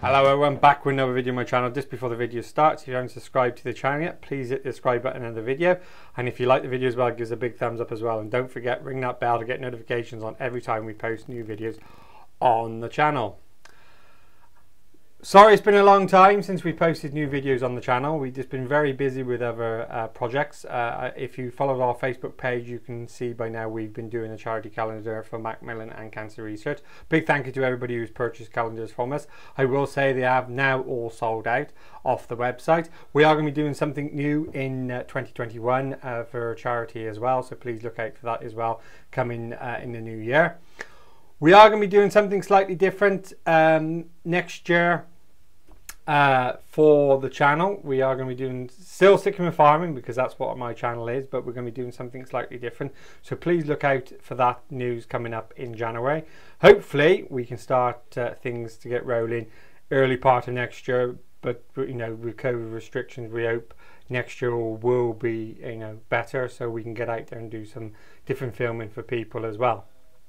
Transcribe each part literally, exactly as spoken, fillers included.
Hello everyone, back with another video on my channel. Just before the video starts, if you haven't subscribed to the channel yet, please hit the subscribe button in the video, and if you like the video as well, give us a big thumbs up as well, and don't forget, ring that bell to get notifications on every time we post new videos on the channel. Sorry it's been a long time since we posted new videos on the channel. We've just been very busy with other uh, projects. Uh, if you follow our Facebook page, you can see by now we've been doing a charity calendar for Macmillan and Cancer Research. Big thank you to everybody who's purchased calendars from us. I will say they have now all sold out off the website. We are going to be doing something new in uh, twenty twenty-one uh, for charity as well, so please look out for that as well coming uh, in the new year. We are going to be doing something slightly different um, next year. Uh, for the channel, we are going to be doing still sticking with farming because that's what my channel is, but we're going to be doing something slightly different, so please look out for that news coming up in January. Hopefully we can start uh, things to get rolling early part of next year, but you know, with COVID restrictions, we hope next year will be you know better, so we can get out there and do some different filming for people as well.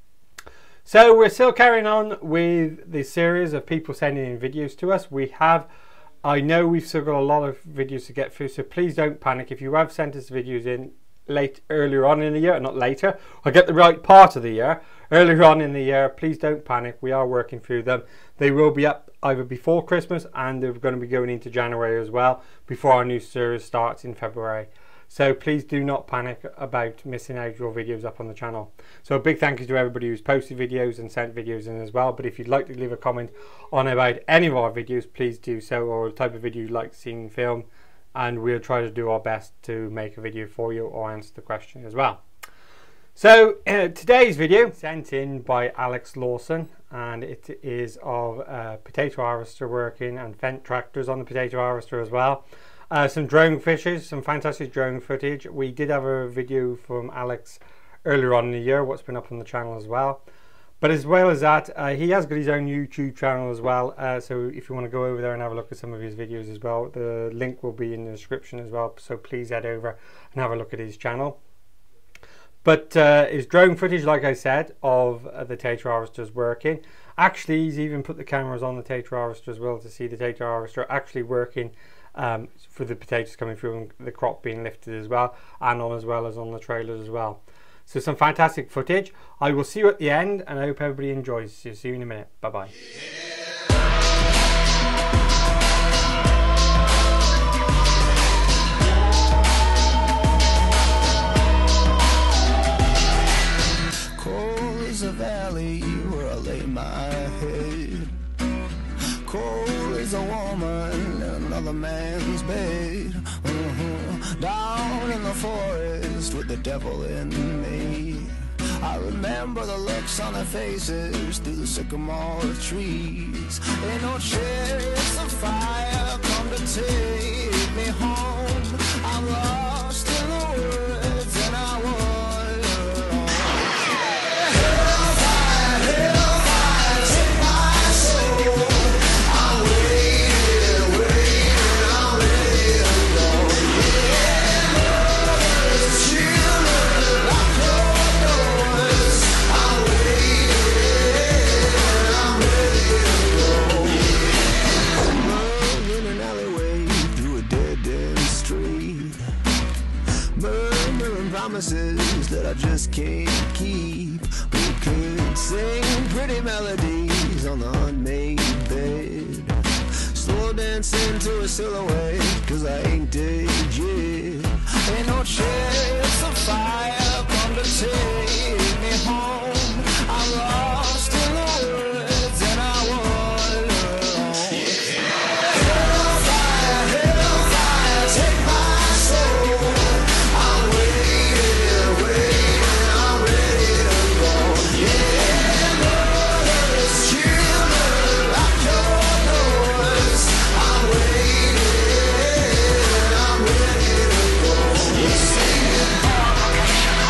So we're still carrying on with the series of people sending in videos to us. We have, I know we've still got a lot of videos to get through, so please don't panic. If you have sent us videos in late, earlier on in the year, not later, or get the right part of the year, earlier on in the year, please don't panic. We are working through them. They will be up either before Christmas, and they're going to be going into January as well, before our new series starts in February. So please do not panic about missing out your videos up on the channel. So a big thank you to everybody who's posted videos and sent videos in as well. But if you'd like to leave a comment on about any of our videos, please do so, or the type of video you'd like to see in film, and we'll try to do our best to make a video for you or answer the question as well. So uh, today's video sent in by Alex Lawson, and it is of uh, potato harvester working and Fendt tractors on the potato harvester as well. Uh, some drone fishes, some fantastic drone footage. We did have a video from Alex earlier on in the year, what's been up on the channel as well. But as well as that, uh, he has got his own YouTube channel as well. Uh, so if you want to go over there and have a look at some of his videos as well, the link will be in the description as well. So please head over and have a look at his channel. But uh, his drone footage, like I said, of uh, the potato harvesters working. Actually, he's even put the cameras on the potato harvester as well to see the potato harvester actually working. Um, for the potatoes coming through and the crop being lifted as well, and on as well as on the trailers as well. So some fantastic footage. I will see you at the end, and I hope everybody enjoys. See you in a minute. Bye bye. Cold is a valley where I lay my head. Cold is a woman in another man's bed. uh-huh. Down in the forest with the devil in me. I remember the looks on their faces through the sycamore trees. Ain't no chance of fire come to take me home. I'm lost in the woods and I wander on. Hellfire, hellfire, take my soul. Promises that I just can't keep. We could sing pretty melodies on the unmade bed, slow dancing to a silhouette, cause I ain't dead yet. Ain't no chance of fire come to take me home. I'm lost in the woods and I wander on. Hellfire, hellfire, take my soul. I'm waiting, waiting, I'm ready to go. Yeah, brothers, children, lock your doors. I'm waiting, I'm ready to go. We're singing.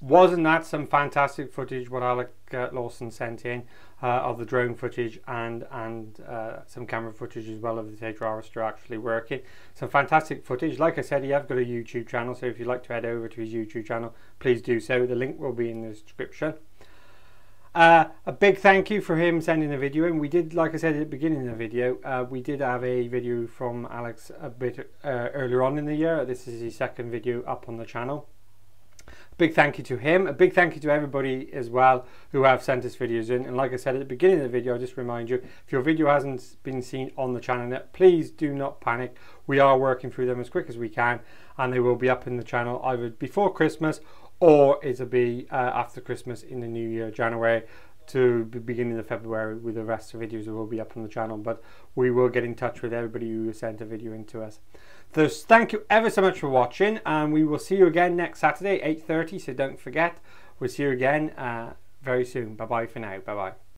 Wasn't that some fantastic footage what Alec uh, Lawson sent in uh, of the drone footage and and uh, some camera footage as well of the Tetra harvester actually working. Some fantastic footage. Like I said, he has got a YouTube channel, so if you'd like to head over to his YouTube channel, please do so. The link will be in the description. Uh, a big thank you for him sending the video in. We did, like I said at the beginning of the video, uh, we did have a video from Alex a bit uh, earlier on in the year. This is his second video up on the channel. Big thank you to him. A big thank you to everybody as well who have sent us videos in. And like I said at the beginning of the video, I'll just remind you, if your video hasn't been seen on the channel yet, please do not panic. We are working through them as quick as we can, and they will be up in the channel either before Christmas or it'll be uh, after Christmas in the new year, January to the beginning of February, with the rest of the videos that will be up on the channel. But we will get in touch with everybody who sent a video in to us. So thank you ever so much for watching, and we will see you again next Saturday, eight thirty, so don't forget. We'll see you again uh, very soon. Bye bye for now. Bye bye.